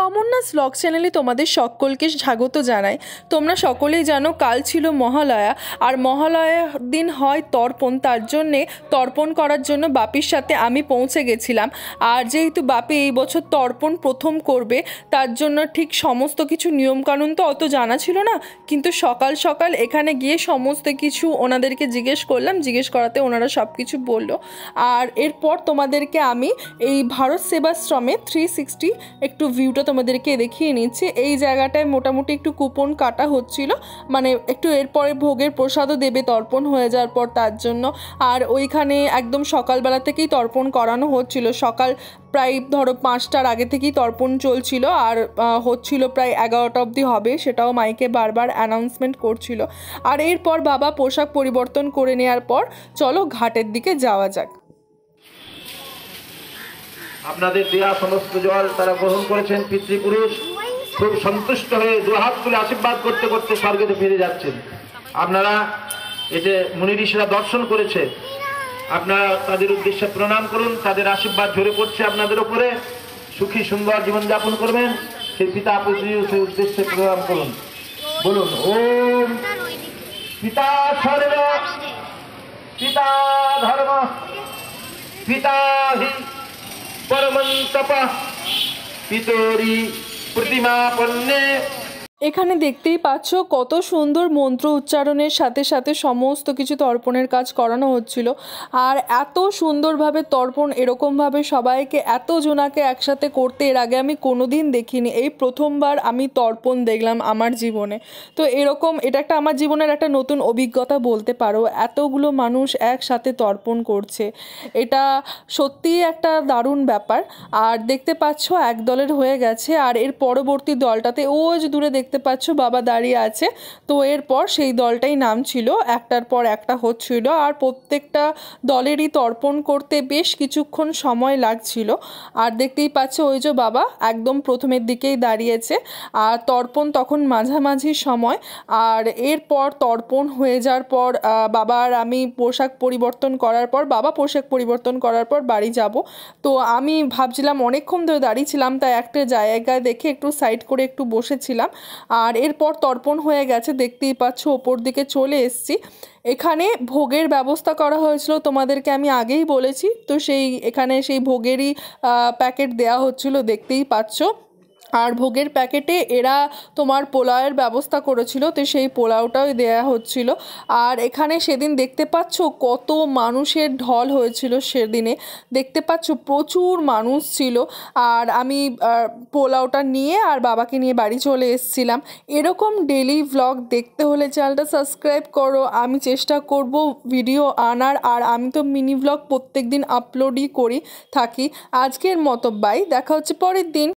তমন্নাস blog চ্যানেলে তোমাদের সকলকে স্বাগত জানাই। তোমরা সকলেই জানো কাল ছিল মহালয়া, আর মহালয়ার দিন হয় তর্পণ। তার জন্যে তর্পণ করার জন্য বাপির সাথে আমি পৌঁছে গেছিলাম। আর যেহেতু বাপি এই বছর তর্পণ প্রথম করবে, তার জন্য ঠিক সমস্ত কিছু নিয়মকানুন তো অত জানা ছিল না, কিন্তু সকাল সকাল এখানে গিয়ে সমস্ত কিছু ওনাদেরকে জিজ্ঞেস করলাম। জিজ্ঞেস করাতে ওনারা সব কিছু বললো। আর এরপর তোমাদেরকে আমি এই ভারত সেবাশ্রমে 360 একটু ভিউটা তোমাদেরকে দেখিয়ে নিচ্ছি। এই জায়গাটায় মোটামুটি একটু কুপন কাটা হচ্ছিল, মানে একটু এরপরে ভোগের প্রসাদও দেবে তর্পণ হয়ে যাওয়ার পর, তার জন্য। আর ওইখানে একদম সকালবেলা থেকেই তর্পণ করানো হচ্ছিল। সকাল প্রায় ধরো 5টার আগে থেকেই তর্পণ চলছিল, আর হচ্ছিল প্রায় 11টা অবধি হবে, সেটাও মাইকে বারবার অ্যানাউন্সমেন্ট করছিল। আর এরপর বাবা পোশাক পরিবর্তন করে নেওয়ার পর চলো ঘাটের দিকে যাওয়া যাক। আপনাদের দেয়া সমস্ত জল তারা গ্রহণ করেছেন। পিতৃপুরুষ খুব সন্তুষ্ট হয়ে দুহাত তুলে আশীর্বাদ করতে করতে স্বর্গেতে ফিরে যাচ্ছেন। আপনারা এতে মুনি ঋষিরা দর্শন করেছে, আপনারা তাদের উদ্দেশ্যে প্রণাম করুন। তাদের আশীর্বাদ ঝরে পড়ছে আপনাদের উপরে। সুখী সুন্দর জীবনযাপন করবেন, সেই পিতা পুত্রের উদ্দেশ্যে প্রণাম করুন। বলুন ওম পিতা সর্ব পিতা ধর্ম পিতা হি পরমন্তপা পিতরি প্রতিমা পন্নে। এখানে দেখতেই পাচ্ছ কত সুন্দর মন্ত্র উচ্চারণের সাথে সাথে সমস্ত কিছু তর্পণের কাজ করানো হচ্ছিল। আর এত সুন্দরভাবে তর্পণ, এরকমভাবে সবাইকে এত জনাকে একসাথে করতে এর আগে আমি কোনোদিন দেখিনি। এই প্রথমবার আমি তর্পণ দেখলাম আমার জীবনে। তো এরকম এটা একটা আমার জীবনের একটা নতুন অভিজ্ঞতা বলতে পারো। এতগুলো মানুষ একসাথে তর্পণ করছে, এটা সত্যিই একটা দারুণ ব্যাপার। আর দেখতে পাচ্ছ এক দলের হয়ে গেছে, আর এর পরবর্তী দলটাতে ওই যে দূরে দেখতে পাচ্ছ বাবা দাঁড়িয়ে আছে। তো এরপর সেই দলটাই নাম ছিল, একটার পর একটা হচ্ছিল। আর প্রত্যেকটা দলেরই তর্পণ করতে বেশ কিছুক্ষণ সময় লাগছিল। আর দেখতেই পাচ্ছ ওই যে বাবা একদম প্রথমের দিকেই দাঁড়িয়েছে, আর তর্পণ তখন মাঝামাঝি সময়। আর এরপর তর্পণ হয়ে যাওয়ার পর বাবা আর আমি পোশাক পরিবর্তন করার পর, বাবা পোশাক পরিবর্তন করার পর বাড়ি যাব। তো আমি ভাবছিলাম, অনেকক্ষণ ধরে দাঁড়িয়েছিলাম, তাই একটা জায়গায় দেখে একটু সাইড করে একটু বসেছিলাম। আর এরপর তর্পণ হয়ে গেছে, দেখতেই পাচ্ছ ওপর দিকে চলে এসেছি। এখানে ভোগের ব্যবস্থা করা হয়েছিল, তোমাদেরকে আমি আগেই বলেছি। তো এখানে সেই ভোগেরই প্যাকেট দেয়া হচ্ছিল, দেখতেই পাচ্ছ। আর ভোগের প্যাকেটে এরা তোমার পোলাওয়ের ব্যবস্থা করেছিল, তো সেই পোলাওটাও দেয়া হচ্ছিল। আর এখানে সেদিন দেখতে পাচ্ছ কত মানুষের ঢল হয়েছিল। সেদিনে দেখতে পাচ্ছ প্রচুর মানুষ ছিল। আর আমি পোলাওটা নিয়ে আর বাবাকে নিয়ে বাড়ি চলে এসেছিলাম। এরকম ডেলি ভ্লগ দেখতে হলে চ্যানেলটা সাবস্ক্রাইব করো। আমি চেষ্টা করব ভিডিও আনার, আর আমি তো মিনি ভ্লগ প্রত্যেক দিন আপলোডই করি থাকি। আজকের মতো বাই, দেখা হচ্ছে পরের দিন।